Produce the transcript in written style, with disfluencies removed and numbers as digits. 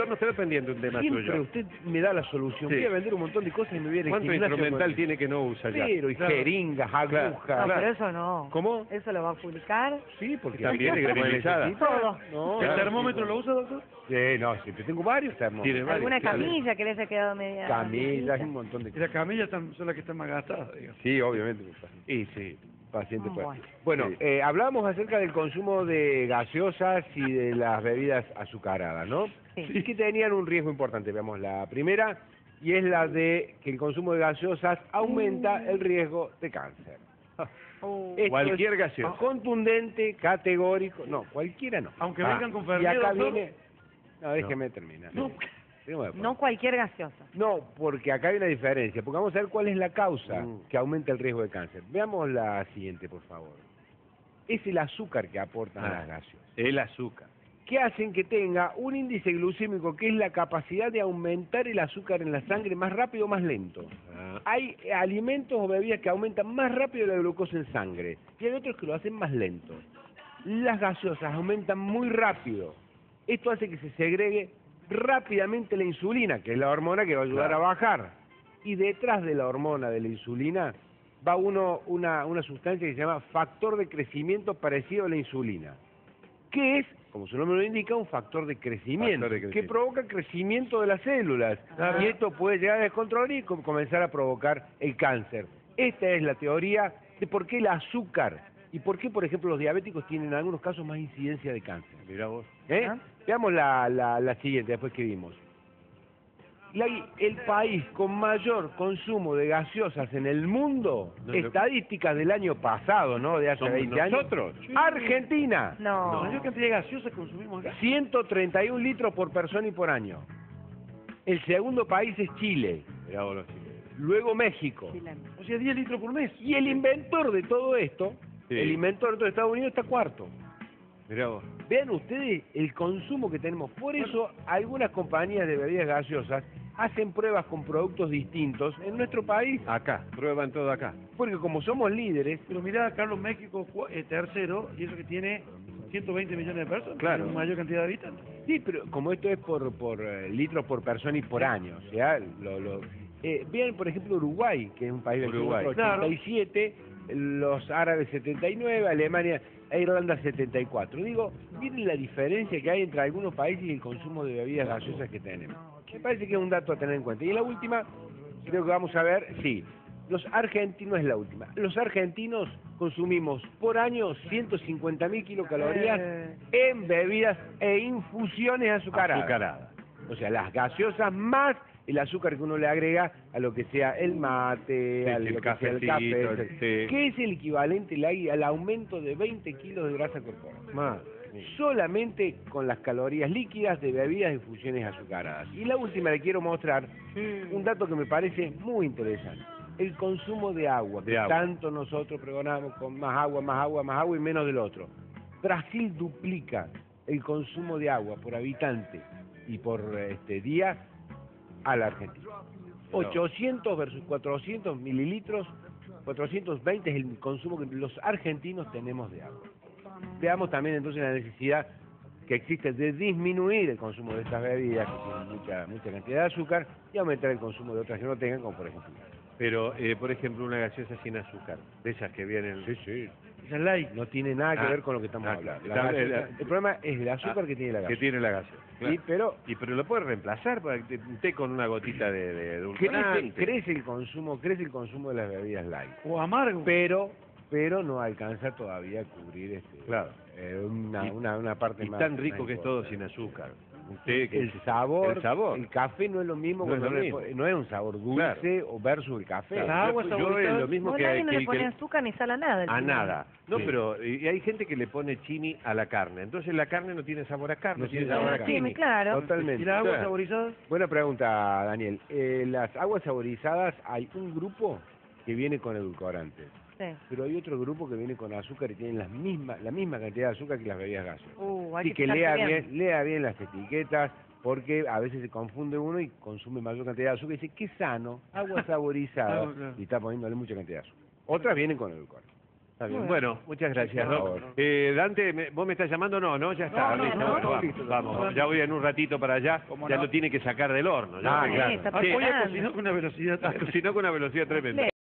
doctor, no estoy aprendiendo un tema Siempre suyo. usted me da la solución. Sí. Voy a vender un montón de cosas y me voy a ir al ¿Cuánto gimnasio instrumental con- tiene que no usa ya? Pero, y jeringas, agujas. No, Claro. pero eso no. ¿Cómo? ¿Eso lo va a publicar? Sí, porque También hay es gente que gremializada. necesita. Todo. No, ¿El claro, termómetro sí, lo usa, doctor? Sí, no, siempre tengo varios termómetros. Tiene varios, ¿Alguna claro. camilla que le haya quedado media? Camillas, viejita? un montón de Y las camillas son las que están más gastadas, digamos. Sí, obviamente. Y sí. Paciente pues. Bueno. Bueno, Sí. hablábamos acerca del consumo de gaseosas y de las bebidas azucaradas, ¿no? Sí. Y que tenían un riesgo importante. Veamos la primera, y es la de que el consumo de gaseosas aumenta el riesgo de cáncer. Esto Cualquier es gaseosa. contundente, categórico. No, cualquiera no. Aunque vengan con Y Fernet, acá doctor. viene... No, déjeme terminar. No. Déjeme No cualquier gaseosa. No, porque acá hay una diferencia, porque vamos a ver cuál es la causa que aumenta el riesgo de cáncer. Veamos la siguiente, por favor. Es el azúcar que aportan las gaseosas, El azúcar. que hacen que tenga un índice glucémico, que es la capacidad de aumentar el azúcar en la sangre más rápido o más lento. Ah. Hay alimentos o bebidas que aumentan más rápido la glucosa en sangre, y hay otros que lo hacen más lento. Las gaseosas aumentan muy rápido. Esto hace que se segregue rápidamente la insulina, que es la hormona que va a ayudar Claro. a bajar. Y detrás de la hormona de la insulina va una sustancia que se llama factor de crecimiento parecido a la insulina, que es, como su nombre lo indica, un factor de crecimiento, Factor de que crecimiento. provoca crecimiento de las células. Y esto puede llegar a descontrolar y comenzar a provocar el cáncer. Esta es la teoría de por qué el azúcar y por qué, por ejemplo, los diabéticos tienen en algunos casos más incidencia de cáncer. Mirá vos. ¿Eh? ¿Ah? Veamos la siguiente, después que vimos. El país con mayor consumo de gaseosas en el mundo, No, estadísticas del año pasado, ¿no? De hace ¿Somos 20 años. nosotros? Argentina, No. La mayor cantidad de gaseosas que consumimos acá. 131 litros por persona y por año. El segundo país es Chile, Mirá vos los chilenos. luego México. Chileno. O sea, 10 litros por mes. Y el inventor de todo esto, Sí. el inventor de todo Estados Unidos está cuarto. Mirá vos. Vean ustedes el consumo que tenemos. Por eso algunas compañías de bebidas gaseosas hacen pruebas con productos distintos en nuestro país. Acá, prueban todo acá. Porque como somos líderes, Pero mirá, Carlos, México tercero, y eso que tiene 120 millones de personas. Claro. Tiene mayor cantidad de habitantes. sí, pero como esto es por litros por persona y por año, o sea, vean por ejemplo Uruguay, que es un país del Uruguay. kilómetro Claro. 87, los árabes 79, Alemania e Irlanda 74. Digo, miren la diferencia que hay entre algunos países y el consumo de bebidas gaseosas que tenemos. Me parece que es un dato a tener en cuenta. Y la última, creo que vamos a ver, sí, los argentinos es la última. Los argentinos consumimos por año 150.000 kilocalorías en bebidas e infusiones azucaradas. Azucarada. O sea, las gaseosas más el azúcar que uno le agrega a lo que sea el mate, Sí, a sí, lo el que sea el cafecito, café, sí. que es el equivalente al aumento de 20 kilos de grasa corporal. Más. Solamente con las calorías líquidas de bebidas e infusiones azucaradas. Y la última le quiero mostrar un dato que me parece muy interesante. El consumo de agua, De que agua. tanto nosotros pregonamos con más agua, más agua, más agua y menos del otro. Brasil duplica el consumo de agua por habitante y por día a la Argentina. 800 versus 400 mililitros, 420 es el consumo que los argentinos tenemos de agua. Veamos también entonces la necesidad que existe de disminuir el consumo de estas bebidas que tienen mucha cantidad de azúcar y aumentar el consumo de otras que no tengan, como por ejemplo. Pero, por ejemplo, una gaseosa sin azúcar, de esas que vienen... sí. Esa es light. No tiene nada que Ah, ver con lo que estamos ah, hablando. claro. La gaseosa- el problema es el azúcar que tiene la Que gaseosa. tiene la gaseosa. Sí, pero Pero lo puedes reemplazar, un té con una gotita de edulcorante. crece el consumo de las bebidas light. O amargo. Pero no alcanza todavía a cubrir Claro. una parte Y más. tan rico más que es todo importante. sin azúcar. Un té que El sabor, el el café no es lo mismo, No es cuando lo mismo. no es un sabor dulce o versus el café. Claro, La agua yo saborizada. es lo mismo No, que, nadie no que le el pone que- azúcar ni sal a nada. a nada. No, Sí. pero y hay gente que le pone chini a la carne. Entonces la carne no tiene sabor a carne, No tiene tiene sabor a sabor a carne. Sí, claro. Totalmente. ¿Y la agua Claro. saborizada? Buena pregunta, Daniel. Las aguas saborizadas, hay un grupo que viene con edulcorantes, Sí. pero hay otro grupo que viene con azúcar y tienen la misma cantidad de azúcar que las bebidas gaseosas. Hay Así que fijarse lea bien las etiquetas, porque a veces se confunde uno y consume mayor cantidad de azúcar y dice, qué sano, agua saborizada, Agua, claro. y está poniéndole mucha cantidad de azúcar. Otras vienen con edulcorante. Está bien. Bueno, muchas gracias. Por ¿no? favor. Dante, ¿vos me estás llamando? No, ya está. No, listo. no, Bueno, no. vamos, vamos, ya voy en un ratito para allá. ¿Cómo Ya no? lo tiene que sacar del horno. Ya. Ah, claro. Está Sí. Hoy preparando. cocinó con una velocidad. Cocinó con una velocidad tremenda.